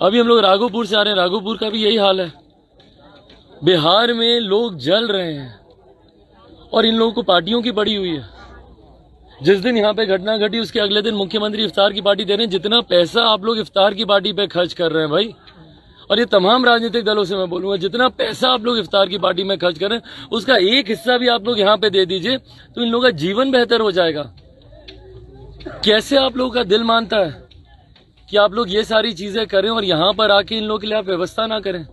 अभी हम लोग राघोपुर से आ रहे हैं, राघोपुर का भी यही हाल है। बिहार में लोग जल रहे हैं और इन लोगों को पार्टियों की पड़ी हुई है। जिस दिन यहाँ पे घटना घटी उसके अगले दिन मुख्यमंत्री इफ्तार की पार्टी दे रहे हैं। जितना पैसा आप लोग इफ्तार की पार्टी पे खर्च कर रहे हैं भाई, और ये तमाम राजनीतिक दलों से मैं बोलूंगा, जितना पैसा आप लोग इफ्तार की पार्टी में खर्च कर रहे हैं उसका एक हिस्सा भी आप लोग यहाँ पे दे दीजिए तो इन लोगों का जीवन बेहतर हो जाएगा। कैसे आप लोगों का दिल मानता है कि आप लोग ये सारी चीजें करें और यहाँ पर आके इन लोगों के लिए आप व्यवस्था ना करें?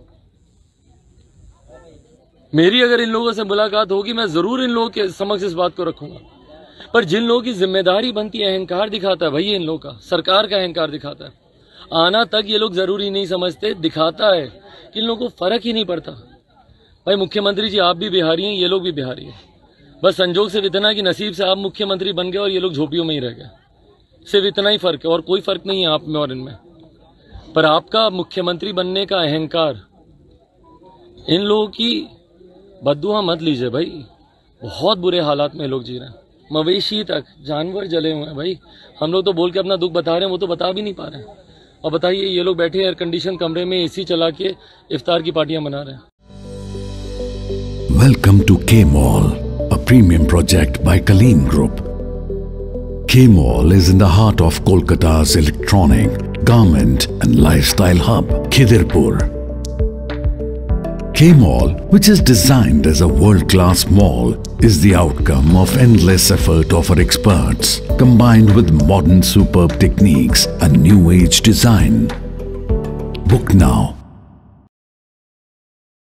मेरी अगर इन लोगों से मुलाकात होगी मैं जरूर इन लोगों के समक्ष इस बात को रखूंगा। पर जिन लोगों की जिम्मेदारी बनती है, अहंकार दिखाता है भाई, इन लोगों का सरकार का अहंकार दिखाता है। आना तक ये लोग जरूरी नहीं समझते, दिखाता है कि इन लोगों को फर्क ही नहीं पड़ता। भाई मुख्यमंत्री जी आप भी बिहारी हैं, ये लोग भी बिहारी हैं। बस संजोग से इतना कि नसीब से आप मुख्यमंत्री बन गए और ये लोग झोपड़ियों में ही रह गए। सिर्फ इतना ही फर्क है और कोई फर्क नहीं है आप में और इनमें। पर आपका मुख्यमंत्री बनने का अहंकार, इन लोगों की बद्दुआ मत लीजिए भाई। बहुत बुरे हालात में लोग जी रहे हैं, मवेशी तक, जानवर जले हुए हैं भाई। हम लोग तो बोल के अपना दुख बता रहे हैं, वो तो बता भी नहीं पा रहे हैं। और बताइए ये लोग बैठे एयर कंडीशन कमरे में एसी चला के इफ्तार की पार्टियां मना रहे हैं। Welcome to K mall, a premium project by Kaleen group. K Mall is in the heart of Kolkata's electronic, garment and lifestyle hub, Khidirpur. K Mall, which is designed as a world-class mall, is the outcome of endless effort of our experts, combined with modern superb techniques and new age design. Book now